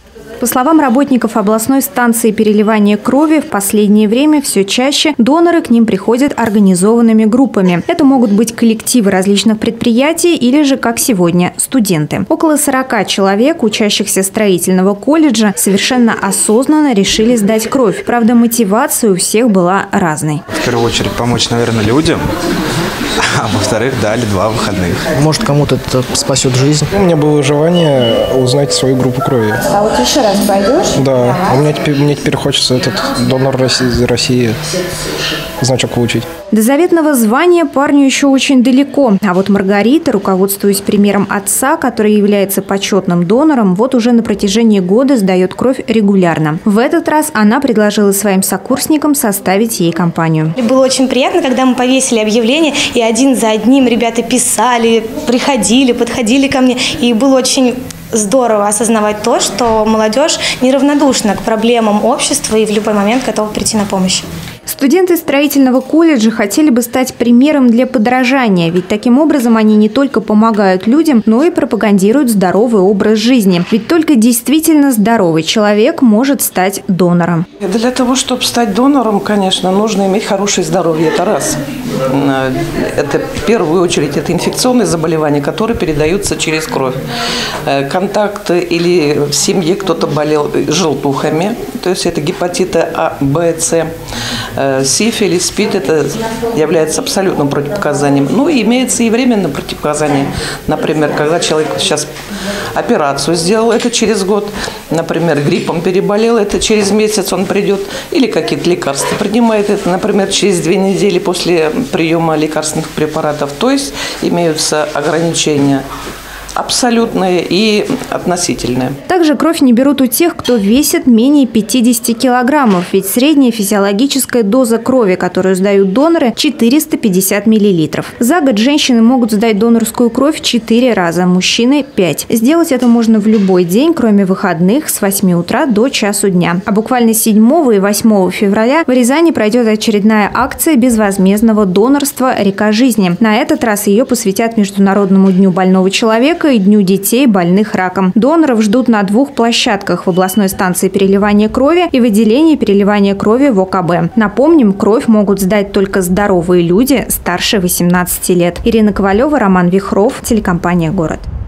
По словам работников областной станции переливания крови, в последнее время все чаще доноры к ним приходят организованными группами. Это могут быть коллективы различных предприятий или же, как сегодня, студенты. Около 40 человек, учащихся строительного колледжа, совершенно осознанно решили сдать кровь. Правда, мотивация у всех была разной. В первую очередь помочь, наверное, людям, а во-вторых, дали 2 выходных. Может, кому-то это спасет жизнь. У меня было желание узнать свою группу крови. А вот еще раз пойдешь? Да, мне теперь хочется этот донор России значок получить. До заветного звания парню еще очень далеко. А вот Маргарита, руководствуясь примером отца, который является почетным донором, вот уже на протяжении года сдает кровь регулярно. В этот раз она предложила своим сокурсникам составить ей компанию. Было очень приятно, когда мы повесили объявление, и один за одним ребята писали, приходили, подходили ко мне. И было очень здорово осознавать то, что молодежь неравнодушна к проблемам общества и в любой момент готова прийти на помощь. Студенты строительного колледжа хотели бы стать примером для подражания, ведь таким образом они не только помогают людям, но и пропагандируют здоровый образ жизни. Ведь только действительно здоровый человек может стать донором. Для того, чтобы стать донором, конечно, нужно иметь хорошее здоровье. Это раз. Это в первую очередь это инфекционные заболевания, которые передаются через кровь. Контакт или в семье кто-то болел желтухами, то есть это гепатиты А, Б, С. Сифилис, СПИД – это является абсолютным противопоказанием. Ну и имеется и временное противопоказание. Например, когда человек сейчас операцию сделал, это через год. Например, гриппом переболел, это через месяц он придет. Или какие-то лекарства принимает, это, например, через 2 недели после приема лекарственных препаратов. То есть имеются ограничения абсолютные и относительные. Также кровь не берут у тех, кто весит менее 50 килограммов, ведь средняя физиологическая доза крови, которую сдают доноры, 450 миллилитров. За год женщины могут сдать донорскую кровь 4 раза, мужчины – 5. Сделать это можно в любой день, кроме выходных, с 8 утра до часу дня. А буквально 7 и 8 февраля в Рязани пройдет очередная акция безвозмездного донорства «Река жизни». На этот раз ее посвятят Международному дню больного человека и Дню детей, больных раком. Доноров ждут на 2 площадках – в областной станции переливания крови и в отделении переливания крови в ОКБ. Напомним, кровь могут сдать только здоровые люди старше 18 лет. Ирина Ковалева, Роман Вихров, телекомпания «Город».